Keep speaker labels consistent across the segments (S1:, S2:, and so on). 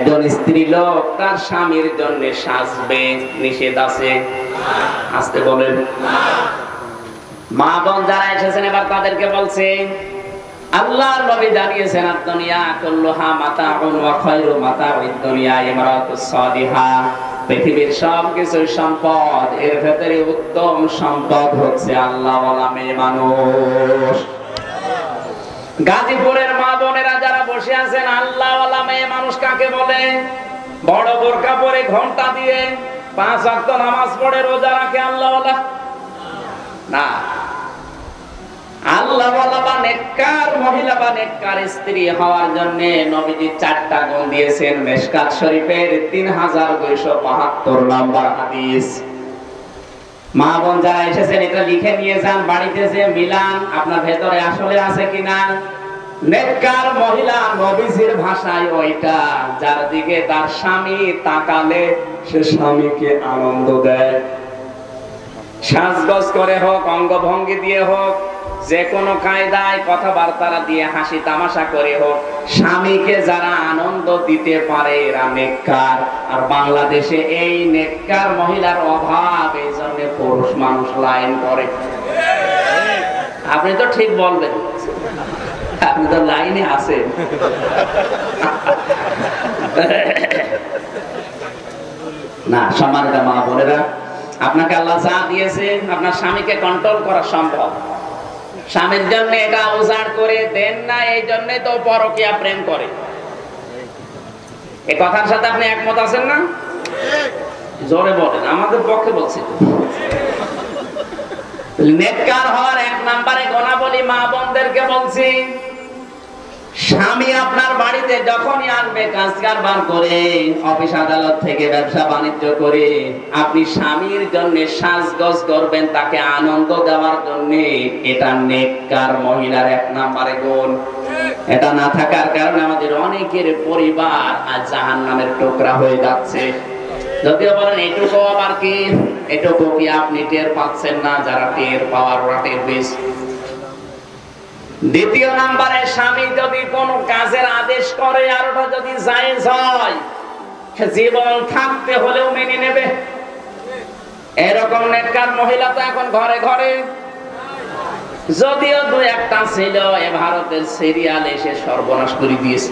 S1: একজন স্ত্রী লোক তার স্বামীর জন্য সাজবে, নিষেধ আছে? আসতে বলেন। মা বোন যারা এসেছেন এবার তাদেরকে বলছে, আল্লাহর নবী জানিয়েছেন দুনিয়া কুল্লুহা মাতাউন ওয়া খায়রু মাতাউদ দুনিয়া ইমরাতুস সালিহা। পৃথিবীর সবকিছু সম্পদ, এর ভেতরে উত্তম সম্পদ হচ্ছে আল্লাহওয়ালা মেয়ে মানুষ। গাজীপুরের মা বোনেরা যারা বসে আছেন, আল্লাহওয়ালা মেয়ে মানুষ কাকে বলে? বড় বোরকা পরে ঘন্টা দিয়ে 5 ওয়াক্ত নামাজ পড়ে রোজা রাখে আল্লাহওয়ালা না। আল্লাহওয়ালা বা নেককার মহিলা বা নেককার স্ত্রী হওয়ার জন্য নবীজি 4টা গুণ দিয়েছেন। মিশকাত শরীফের 3272 নম্বর হাদিস। মা বোন যারা এসেছেন এটা লিখে নিয়ে যান, বাড়িতে যে মিলান আপনার ভেতরে আসলে আছে কিনা। নেককার মহিলা নবীজির ভাষায় ওইটা যার দিকে তার স্বামী তাকালে সে স্বামীকে আনন্দ দেয়। সাজগোজ করে হোক, অঙ্গভঙ্গি দিয়ে হোক, যে কোনো কায়দায় কথাবার্তা দিয়ে হাসি তামাশা করে হোক, স্বামীকে যারা আনন্দ দিতে পারে এরা নেককার। আর বাংলাদেশে এই নেককার মহিলার অভাব, এই জন্য পুরুষ মানুষ লাইন করে। আপনি তো ঠিক বলবেন, আপনি তো লাইনে আছেন। না, সম্মানিত মা বোনেরা, আপনাকে আল্লাহ যা দিয়েছে আপনার স্বামীকে কন্ট্রোল করা সম্ভব। স্বামীর জন্য এটা উজাড় করে দেন না, এই জন্যই তো পরকীয়া প্রেম করে। এই কথার সাথে আপনি একমত আছেন না? জোরে বলেন, আমাদের পক্ষে বলছি। নেককার হওয়ার 1 নম্বরে গুণাবলী মা বোনদেরকে বলছি। স্বামী আপনার বাড়িতে যখনই আসবে কাজ কারবার করে, অফিস আদালত থেকে ব্যবসা বাণিজ্য করে, আপনি স্বামীর জন্য সাজগোজ করবেন তাকে আনন্দ দেওয়ার জন্য। এটা নেককার মহিলার 1 নম্বরে গুণ। এটা না থাকার কারণে আমাদের অনেকের পরিবার আজ জাহান্নামের টুকরা হয়ে যাচ্ছে। যদিও বলেন এটুকু আবার কি, এটুকু কি আপনি টের পাচ্ছেন না? যারা টের পাওয়ার ওরা টের পেয়েছে। 2 নম্বরে স্বামী যদি কোনো কাজের আদেশ করে আর ওটা যদি জায়েজ হয়, সে জীবন থাকতে হলেও মেনে নেবে। এরকম নেককার মহিলা তো এখন ঘরে ঘরে, যদিও 2-1টা ছিল এ ভারতের সিরিয়াল এসে সর্বনাশ করে দিয়েছে।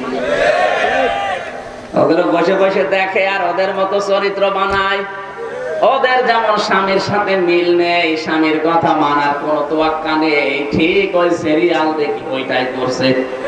S1: ওগুলো বসে বসে দেখে আর ওদের মতো চরিত্র বানায়। ওদের যেমন স্বামীর সাথে মিল নেই, স্বামীর কথা মানার কোন তোয়াক্কা নেই, ঠিক ওই সিরিয়াল দেখি ওইটাই করছে।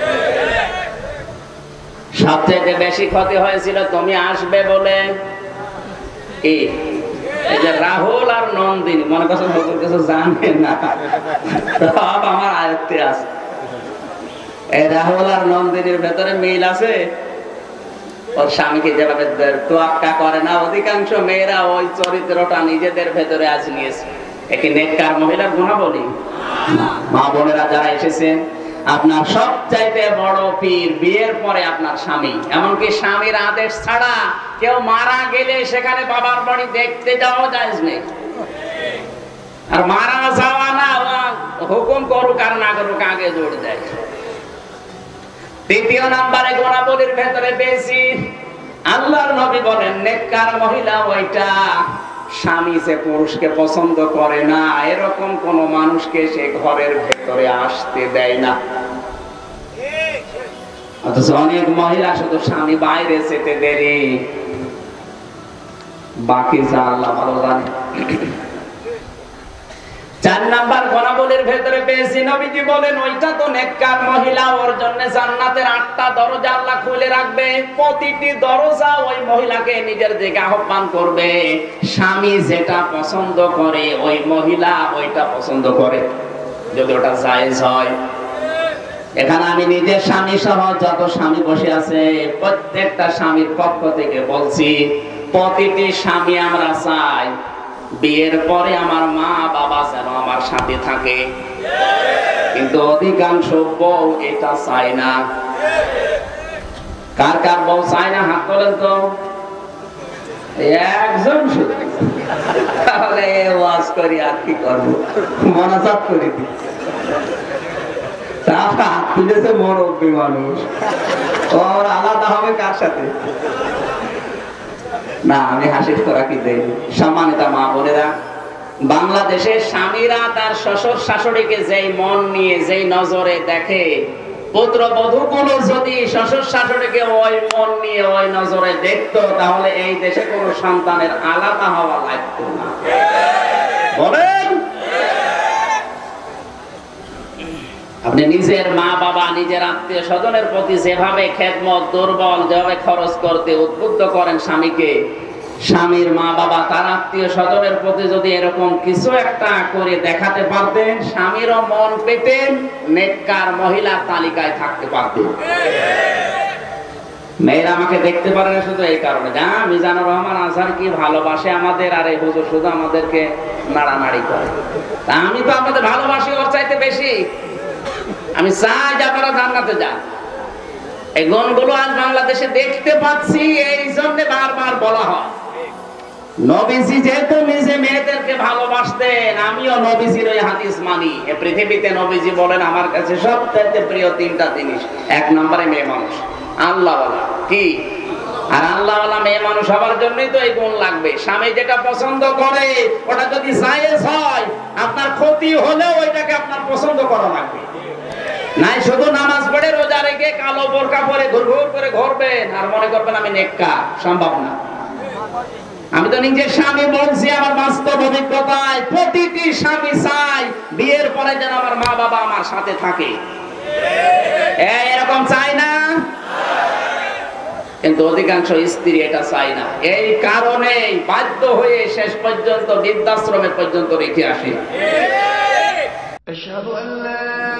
S1: সবচেয়ে বেশি ক্ষতি হয়েছিল তুমি আসবে বলে এই যে রাহুল আর নন্দিনী, মনে করছেন নতুন কিছু জানে না, সব আমার আয়ত্তে আছে। এই রাহুল আর নন্দিনীর ভেতরে মিল আছে। ওর স্বামীকে যেভাবে তোয়াক্কা করে না, অধিকাংশ মেয়েরা ওই চরিত্রটা নিজেদের ভেতরে আজ নিয়েছে। একটি নেককার মহিলার গুণাবলী। মা বোনেরা যারা এসেছেন, আপনার সবচাইতে বড় পীর বিয়ের পরে আপনার স্বামী। এমনকি স্বামীর আদেশ ছাড়া কেউ মারা গেলে সেখানে বাবার বাড়ি দেখতে যাওয়া জায়েজ নেই। আর মারা যাওয়া না, হুকুম করুক আর না করুক আগে জোর দেয়। 3 নম্বরে গুণাবলীর ভেতরে পেয়েছি, আল্লাহর নবী বলেন নেককার মহিলা ওইটা স্বামী যে পুরুষকে পছন্দ করে না এরকম কোন মানুষকে সে ঘরের ভেতরে আসতে দেয় না। অথচ অনেক মহিলা শুধু স্বামী বাইরে যেতে দেরি, বাকি যা আল্লাহ ভালো জানে। 4 নাম্বার গুণাবলীর ভেতরে পেয়েছি, নবীজি বলেন ওইটা তো নেককার মহিলা, ওর জন্য জান্নাতের 8টা দরজা আল্লাহ খুলে রাখবে। প্রতিটি দরজা ওই মহিলাকে নিজের দিকে আহ্বান করবে। স্বামী যেটা পছন্দ করে ওই মহিলা ওইটা পছন্দ করে, যদি ওটা জায়েজ হয়। এখানে আমি নিজের স্বামী সহ যত স্বামী বসে আছে প্রত্যেকটা স্বামীর পক্ষ থেকে বলছি, প্রতিটি স্বামী আমরা চাই বিয়ের পরে আমার মা বাবা যেন আমার সাথে থাকে, কিন্তু অধিকাংশ বউ এটা চায় না। কার কার বউ চায় না হাত তোলেন তো। একজন শুধু, তাহলে ওয়াজ করি আর কি করবো, মনাজাত করে দিই। তারা তুলেছে মুরব্বী মানুষ, ও আমার আলাদা হবে কার সাথে? না, আমি হাসির তোরা কি দেই। সম্মানিত মা বোনেরা, বাংলাদেশের স্বামীরা তার শ্বশুর শাশুড়িকে যেই মন নিয়ে যেই নজরে দেখে, পুত্রবধূ গুলো যদি শ্বশুর শাশুড়িকে ওই মন নিয়ে ওই নজরে দেখতো, তাহলে এই দেশে কোনো সন্তানের আলাদা হওয়া লাগতো না। বলেন, আপনি নিজের মা বাবা, নিজের আত্মীয় স্বজনের প্রতি যেভাবে খেদমত, দুর্বল যেভাবে খরচ করতে উদ্বুদ্ধ করেন স্বামীকে, স্বামীর মা বাবা তার আত্মীয় স্বজনের প্রতি যদি এরকম কিছু একটা করে দেখাতে পারতেন, স্বামীরও মন পেতেন, নেককার মহিলার তালিকায় থাকতে পারতেন। মেয়েরা আমাকে দেখতে পারে না শুধু এই কারণে, মিজানুর রহমান আজহার কি ভালোবাসে আমাদের, আর এই হুজুর শুধু আমাদেরকে নাড়ানাড়ি করে। তা আমি তো আপনাদের ভালোবাসি ওর চাইতে বেশি। আমি চাই যে আপনারা জান্নাতে যান। এই গুণগুলো আজ বাংলাদেশে দেখতে পাচ্ছি, এই জন্য বারবার বলা হয়। নবীজি যেহেতু নিজে মেয়েদেরকে ভালোবাসতেন, আমিও নবীজির ওই হাদিস মানি। এই পৃথিবীতে নবীজি বলেন, আমার কাছে সবচেয়ে প্রিয় তিনটা জিনিস। এক নম্বরে মেয়ে মানুষ, আল্লাহওয়ালা। কি? আর আল্লাহওয়ালা মেয়ে মানুষ হওয়ার জন্যই তো এই গুণ লাগবে। স্বামী যেটা পছন্দ করে ওটা যদি জায়েজ হয়, আপনার ক্ষতি হলেও ওইটাকে আপনার পছন্দ করা লাগবে। নাই শুধু নামাজ পড়ে রোজা রেখে কালো বোরকা পরে ঘুরঘুর করে ঘুরবেন আর মনে করবেন আমি নেককার, সম্ভব না। আমি তো নিজের স্বামী বলছি, আমার বাস্তব অভিজ্ঞতায় প্রতিটি স্বামী চাই বিয়ের পরে যেন আমার মা বাবা আমার সাথে থাকে। এরকম চাই না, কিন্তু অধিকাংশ স্ত্রী এটা চায় না। এই কারণে বাধ্য হয়ে শেষ পর্যন্ত বৃদ্ধাশ্রমে পর্যন্ত রেখে আসে।